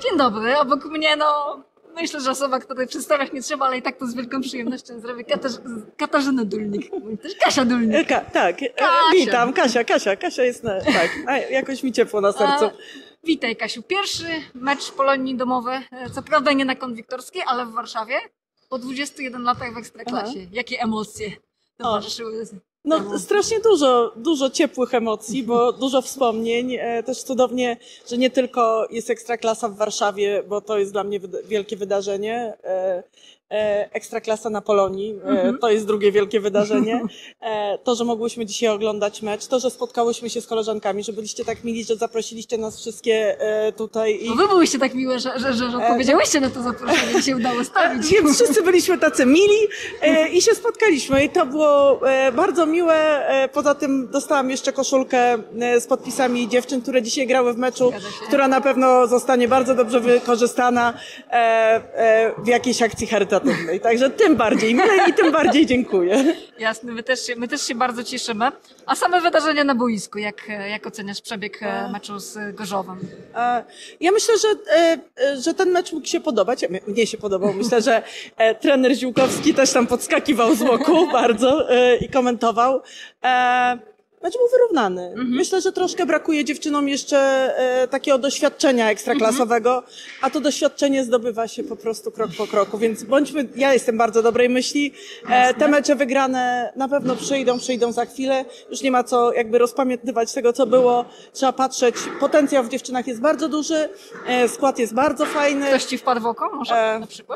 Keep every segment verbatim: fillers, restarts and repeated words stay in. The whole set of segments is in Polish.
Dzień dobry, obok mnie no myślę, że osoba, której przedstawiać nie trzeba, ale i tak to z wielką przyjemnością zrobię. Katarz Katarzyna Dulnik, też Kasia Dulnik. Ka tak, Kasia. witam, Kasia, Kasia, Kasia jest, na, tak, a jakoś mi ciepło na sercu. A, witaj Kasiu, pierwszy mecz Polonii domowy, co prawda nie na konwiktorskiej, ale w Warszawie, po dwudziestu jeden latach w Ekstraklasie. Aha. Jakie emocje towarzyszyły? No strasznie dużo, dużo ciepłych emocji, bo dużo wspomnień. E, też cudownie, że nie tylko jest Ekstraklasa w Warszawie, bo to jest dla mnie wyda wielkie wydarzenie. E, e, Ekstraklasa na Polonii, e, mm-hmm. to jest drugie wielkie wydarzenie. E, to, że mogłyśmy dzisiaj oglądać mecz, to, że spotkałyśmy się z koleżankami, że byliście tak mili, że zaprosiliście nas wszystkie e, tutaj. I... No wy byłyście tak miłe, że, że, że, że odpowiedziałyście na to zaproszenie i się udało stawić. Więc wszyscy byliśmy tacy mili e, i się spotkaliśmy i to było e, bardzo miłe. Poza tym dostałam jeszcze koszulkę z podpisami dziewczyn, które dzisiaj grały w meczu, która na pewno zostanie bardzo dobrze wykorzystana w jakiejś akcji charytatywnej. Także tym bardziej mile i tym bardziej dziękuję. Jasne, my też się, my też się bardzo cieszymy. A same wydarzenia na boisku, jak, jak oceniasz przebieg meczu z Gorzowem? Ja myślę, że, że ten mecz mógł się podobać. Mnie się podobał. Myślę, że trener Ziółkowski też tam podskakiwał z łoku bardzo i komentował. Mecz był wyrównany. Mm-hmm. Myślę, że troszkę brakuje dziewczynom jeszcze e, takiego doświadczenia ekstraklasowego, mm-hmm. a to doświadczenie zdobywa się po prostu krok po kroku, więc bądźmy, ja jestem bardzo dobrej myśli. E, te mecze wygrane na pewno przyjdą, przyjdą za chwilę. Już nie ma co jakby rozpamiętywać tego, co było. Trzeba patrzeć. Potencjał w dziewczynach jest bardzo duży, e, skład jest bardzo fajny. Ktoś ci wpadł w oko może e... na przykład?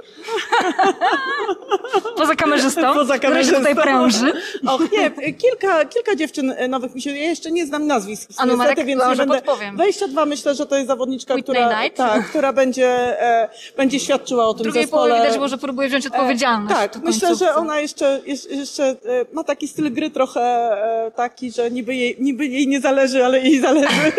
Poza kamerzystą, Poza kamerzystą. Który się tutaj pręży. Och nie, kilka, kilka dziewczyn nowych mi się, ja jeszcze nie znam nazwisk, a numerek, niestety, więc nie będę. Podpowiem. dwadzieścia dwa myślę, że to jest zawodniczka, Whitney która, Knight. tak, która będzie, e, będzie świadczyła o tym drugiej zespole. połowie widać było, że próbuje wziąć odpowiedzialność. E, tak, myślę, że ona jeszcze, jeszcze, jeszcze e, ma taki styl gry trochę e, taki, że niby jej, niby jej nie zależy, ale jej zależy.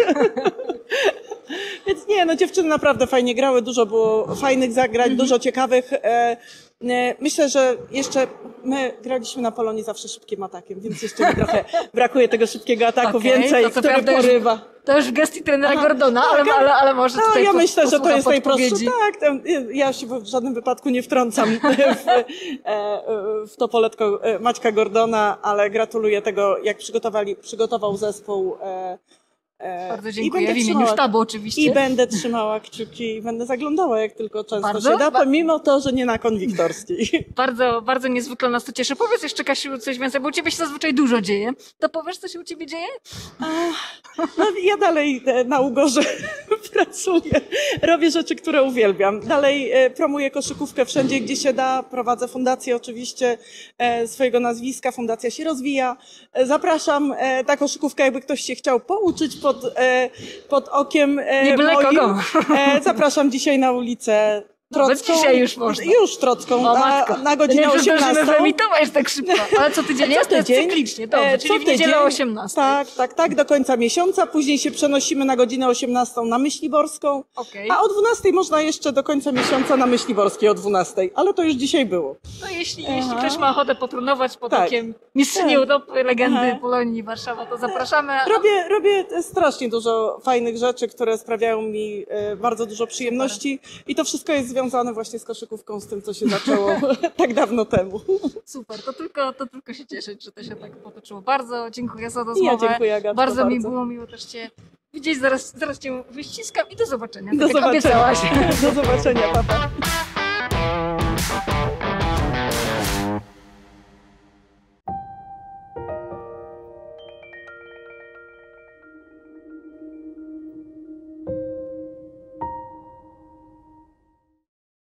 Więc nie, no dziewczyny naprawdę fajnie grały, dużo było fajnych zagrań, mm-hmm. dużo ciekawych. E, Myślę, że jeszcze my graliśmy na Polonii zawsze szybkim atakiem, więc jeszcze mi trochę brakuje tego szybkiego ataku, okay, więcej, to który porywa. Już, to już w gestii trenera Aha, Gordona, tak, ale, ale, ale może no, tutaj ja myślę, że to jest najprostsze. Tak, tam, ja się w żadnym wypadku nie wtrącam w, w to poletko Maćka Gordona, ale gratuluję tego, jak przygotowali, przygotował zespół. Bardzo dziękuję, w imieniu sztabu oczywiście. I będę trzymała kciuki i będę zaglądała, jak tylko często bardzo? się da, pomimo to, że nie na konwiktorskiej. Bardzo, bardzo niezwykle nas to cieszy. Powiedz jeszcze, Kasiu, coś więcej, bo u ciebie się zazwyczaj dużo dzieje. To powiesz, co się u ciebie dzieje? No, ja dalej na Ugorze pracuję. Robię rzeczy, które uwielbiam. Dalej promuję koszykówkę wszędzie, gdzie się da. Prowadzę fundację oczywiście swojego nazwiska. Fundacja się rozwija. Zapraszam. Ta koszykówka, jakby ktoś się chciał pouczyć pod, pod okiem Nie byle moim. Kogo. Zapraszam dzisiaj na ulicę Trocką. Dzisiaj już można. Już Trocką, na, na godzinę nie osiemnastą. Nie wyemitować tak szybko. Ale co tydzień jest? To jest cyklicznie, dobrze, czyli w niedzielę o osiemnastej. Tak, tak, tak, do końca miesiąca. Później się przenosimy na godzinę osiemnastą na Myśliborską. Okay. A o dwunastej można jeszcze do końca miesiąca na Myśliborskiej o dwunastej. Ale to już dzisiaj było. No jeśli, jeśli ktoś ma ochotę potrunować pod tak. okiem mistrzyni tak. Europy, legendy Aha. Polonii Warszawa, to zapraszamy. Robię, robię strasznie dużo fajnych rzeczy, które sprawiają mi e, bardzo dużo przyjemności. Super. I to wszystko jest związane właśnie z koszykówką, z tym, co się zaczęło tak dawno temu. Super, to tylko, to tylko się cieszyć, że to się tak potoczyło. Bardzo dziękuję za rozmowę. Ja dziękuję, Agatko, bardzo, bardzo mi było miło też Cię widzieć. Zaraz, zaraz Cię wyściskam i do zobaczenia. Do tak zobaczenia. Do zobaczenia, papa.